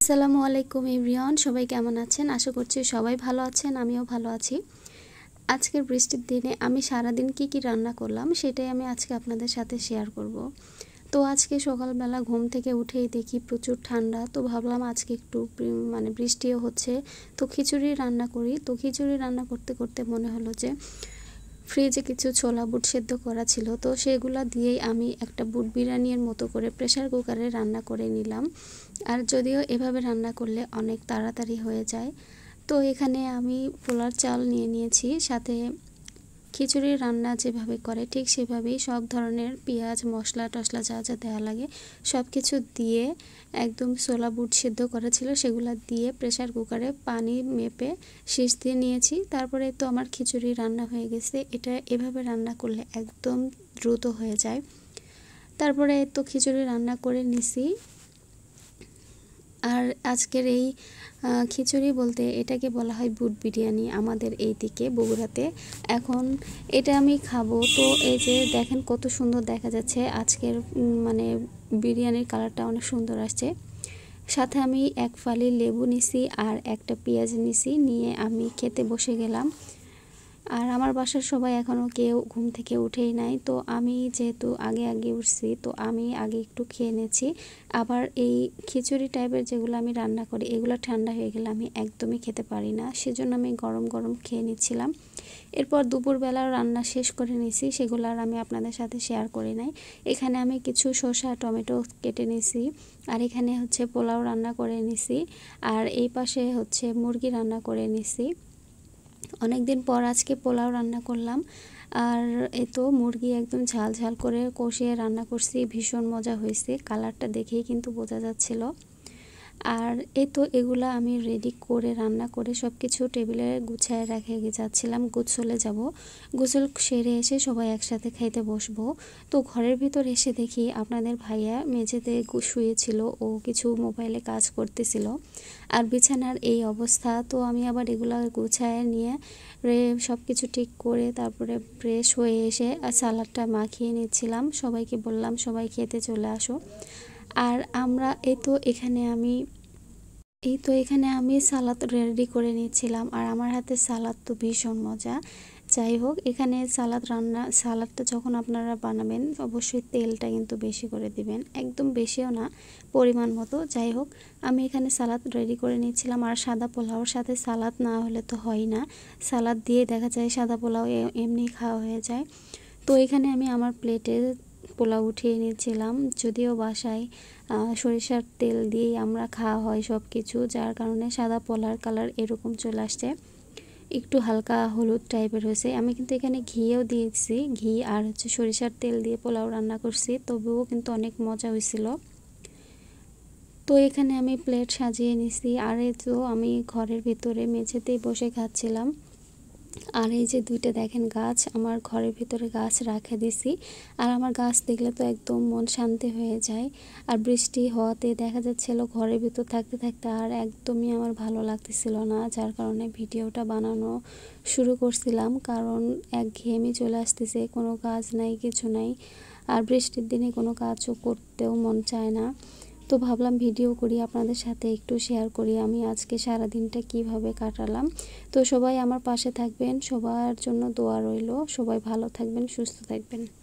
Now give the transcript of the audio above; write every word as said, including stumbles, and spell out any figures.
আসসালামু আলাইকুম এভরিওয়ান, সবাই কেমন আছেন? আশা করছি সবাই ভালো আছেন, আমিও ভালো আছি। আজকের বৃষ্টির দিনে আমি সারাদিন কি কি রান্না করলাম সেটাই আমি আজকে আপনাদের সাথে শেয়ার করব। তো আজকে সকালবেলা ঘুম থেকে উঠেই দেখি প্রচুর ঠান্ডা, তো ভাবলাম আজকে একটু মানে বৃষ্টিও হচ্ছে, তো খিচুড়ি রান্না করি। তো খিচুড়ি রান্না করতে করতে মনে হলো যে ফ্রিজে কিছু ছোলা বুট সেদ্ধ করা ছিল, তো সেগুলো দিয়েই আমি একটা বুট বিরিয়ানির মতো করে প্রেসার কুকারে রান্না করে নিলাম। আর যদিও এভাবে রান্না করলে অনেক তাড়াতাড়ি হয়ে যায়। তো এখানে আমি পোলার চাল নিয়ে নিয়েছি, সাথে খিচুড়ি রান্না যেভাবে করে ঠিক সেভাবেই সব ধরনের পেঁয়াজ মশলা টশলা যা যা দেওয়া লাগে সব কিছু দিয়ে একদম ছোলা বুট সিদ্ধ করা ছিল সেগুলো দিয়ে প্রেসার কুকারে পানি মেপে শীষ দিয়ে নিয়েছি। তারপরে তো আমার খিচুড়ি রান্না হয়ে গেছে। এটা এভাবে রান্না করলে একদম দ্রুত হয়ে যায়। তারপরে তো খিচুড়ি রান্না করে নিছি। আর আজকের এই খিচুড়ি বলতে এটাকে বলা হয় বুট বিরিয়ানি আমাদের এই দিকে বগুড়াতে। এখন এটা আমি খাবো, তো এই যে দেখেন কত সুন্দর দেখা যাচ্ছে আজকের মানে বিরিয়ানির কালারটা অনেক সুন্দর আসছে। সাথে আমি এক ফালি লেবু নিছি আর একটা পেঁয়াজ নিছি, নিয়ে আমি খেতে বসে গেলাম। আর আমার বাসার সবাই এখনও কেউ ঘুম থেকে উঠেই নাই, তো আমি যেহেতু আগে আগে উঠছি তো আমি আগে একটু খেয়ে নিয়েছি। আবার এই খিচুড়ি টাইপের যেগুলো আমি রান্না করি এগুলো ঠান্ডা হয়ে গেলে আমি একদমই খেতে পারি না, সেজন্য আমি গরম গরম খেয়ে নিচ্ছিলাম। এরপর দুপুরবেলার রান্না শেষ করে নিয়েছি, সেগুলো আর আমি আপনাদের সাথে শেয়ার করি নাই। এখানে আমি কিছু শসা টমেটো কেটে নিয়েছি, আর এখানে হচ্ছে পোলাও রান্না করে নিয়েছি, আর এই পাশে হচ্ছে মুরগি রান্না করে নিয়েছি। অনেক দিন পর আজকে পোলাও রান্না করলাম। আর এ তো মুরগি একদম ঝাল ঝাল করে কষিয়ে রান্না করছি, ভীষণ মজা হয়েছে, কালারটা দেখেই কিন্তু বোঝা যাচ্ছিল। আর এই তো এগুলা আমি রেডি করে রান্না করে সব কিছু টেবিলে গুছায় রেখে যাচ্ছিলাম, গোসলে যাব। গোসল সেরে এসে সবাই একসাথে খাইতে বসবো। তো ঘরের ভিতর এসে দেখি আপনাদের ভাইয়া মেঝেতে শুয়েছিল, ও কিছু মোবাইলে কাজ করতেছিল। আর বিছানার এই অবস্থা, তো আমি আবার এগুলা গুছায় নিয়ে সব কিছু ঠিক করে তারপরে ফ্রেশ হয়ে এসে সালাডটা মাখিয়ে নিচ্ছিলাম। সবাইকে বললাম সবাই খেতে চলে আসো। আর আমরা এই তো এখানে আমি এই তো এখানে আমি সালাদ রেডি করে নিচ্ছিলাম, আর আমার হাতে সালাদ তো ভীষণ মজা। যাই হোক, এখানে সালাদ রান্না সালাদটা যখন আপনারা বানাবেন অবশ্যই তেলটা কিন্তু বেশি করে দিবেন, একদম বেশিও না, পরিমাণ মতো। যাই হোক, আমি এখানে সালাদ রেডি করে নিচ্ছিলাম। আর সাদা পোলাওর সাথে সালাদ না হলে তো হয় না, সালাদ দিয়ে দেখা যায় সাদা পোলাও এমনি খাওয়া হয়ে যায়। তো এখানে আমি আমার প্লেটে পোলাও উঠিয়ে নিয়েছিলাম। যদিও বাসায় সরিষার তেল দিয়েই আমরা খাওয়া হয় সব কিছু, যার কারণে সাদা পোলার কালার এরকম চলে আসছে, একটু হালকা হলুদ টাইপের হয়েছে। আমি কিন্তু এখানে ঘিও দিয়েছি, ঘি আর হচ্ছে সরিষার তেল দিয়ে পোলাও রান্না করছি, তবুও কিন্তু অনেক মজা হয়েছিল। তো এখানে আমি প্লেট সাজিয়ে নিছি। আর এই তো আমি ঘরের ভিতরে মেঝেতেই বসে খাচ্ছিলাম। আর এই যে দুইটা দেখেন গাছ, আমার ঘরের ভিতরে গাছ রাখে দিছি। আর আমার গাছ দেখলে তো একদম মন শান্তি হয়ে যায়। আর বৃষ্টি হওয়াতে দেখা যাচ্ছিল ঘরের ভিতর থাকতে থাকতে আর একদমই আমার ভালো লাগতেছিল না, যার কারণে ভিডিওটা বানানো শুরু করছিলাম। কারণ একঘেয়েমি চলে আসতেছে, কোনো কাজ নাই কিছু নাই, আর বৃষ্টির দিনে কোনো কাজও করতেও মন চায় না। তো ভাবলাম ভিডিও করি, আপনাদের সাথে একটু শেয়ার করি আমি আজকে সারা দিনটা কিভাবে কাটালাম। তো সবাই আমার পাশে থাকবেন, সবার জন্য দোয়া রইল, সবাই ভালো থাকবেন, সুস্থ থাকবেন।